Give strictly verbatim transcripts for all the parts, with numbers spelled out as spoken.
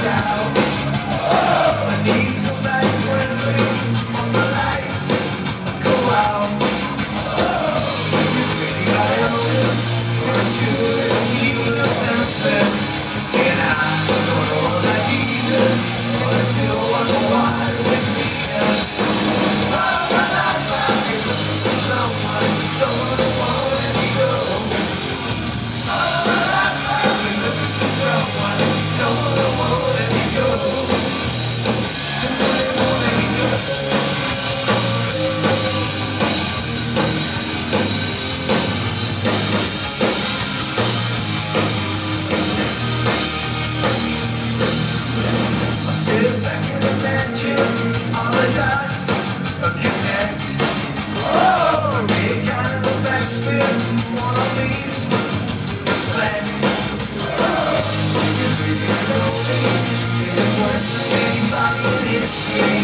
out. Oh, I need somebody friendly when the lights go out. Oh, everybody I notice, we're sure he will Memphis. And I don't know that Jesus, but I still wonder why it's me. All my life I've been looking for someone, someone who won't let me go. All my life I've been looking for someone, someone who won't let me go. Someone who won't let me go. I sit back and imagine all the dots connect. Oh, get kind of a backspin, one at least respect. Oh, you really know me, it works for anybody in history.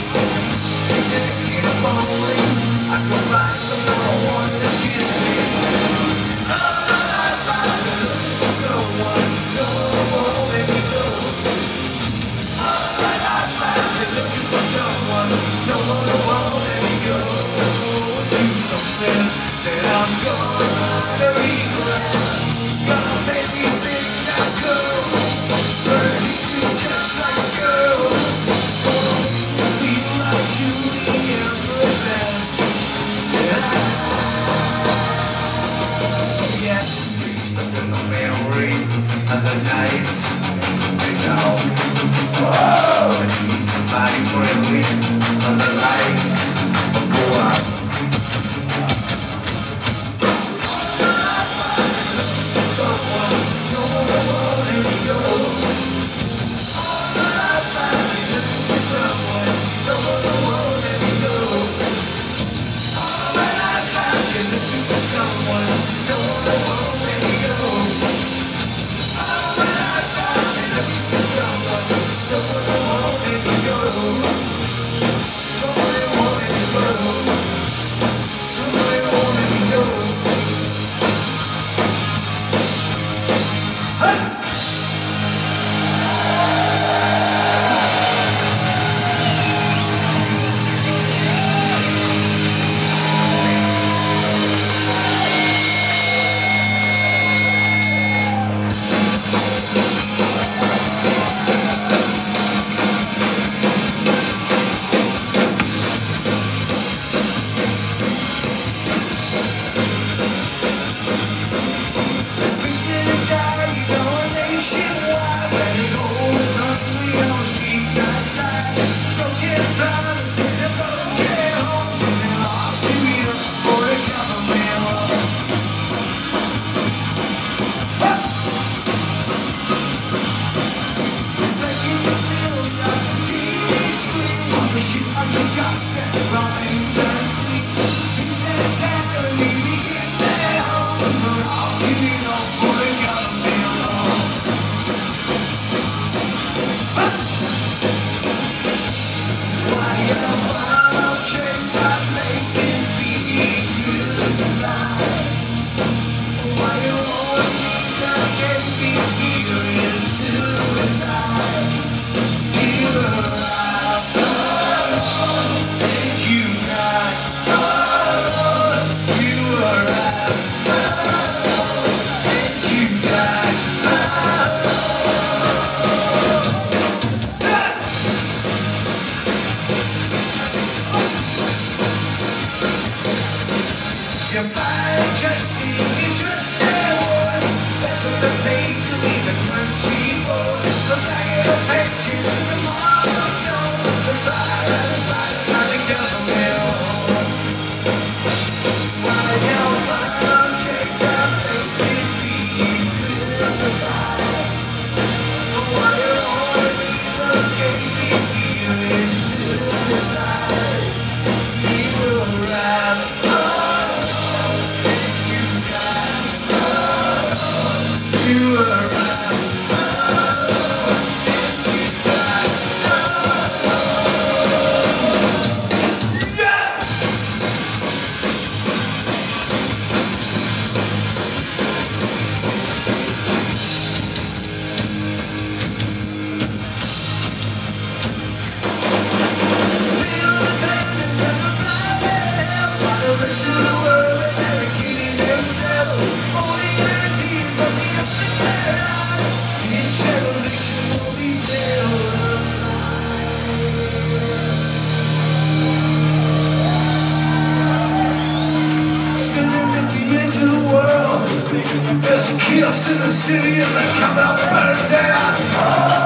If only I could find someone to kiss me. All my life I've been looking for someone, someone who won't let me go. All my life I've been looking for someone, someone who won't let me go. Do something that I'm gonna regret. Gonna make me think that girl, gonna teach me just like school. Gonna feel like Julie and Beth. Yes, please look in the memory of the nights. They know. Whoa, I need somebody friendly on the lights go out. Someone, someone who won't let me go. All my life I've been looking for someone, someone who won't let me go. All my life I've been looking for someone, someone who won't let me go. All my life I've been looking for someone, someone who won't let me go. Someone who won't let me go. Someone who won't let me go. Hey! Just rhymes and sleep. Things that tackle me, we get there home. But I'll give it all for the government alone. Why you follow trends that make this beat good and blind? Why you want me to escape these furious suicide? You're right. Your mind just the interesting wars. That's on the page you leave the country for. The bag of pension, the marble stone, the fire and the fire by the government. While your mind takes out this being crucified. While your only means of escaping fear is suicide. You will ride. You are right. Just in the city and the come out birds out.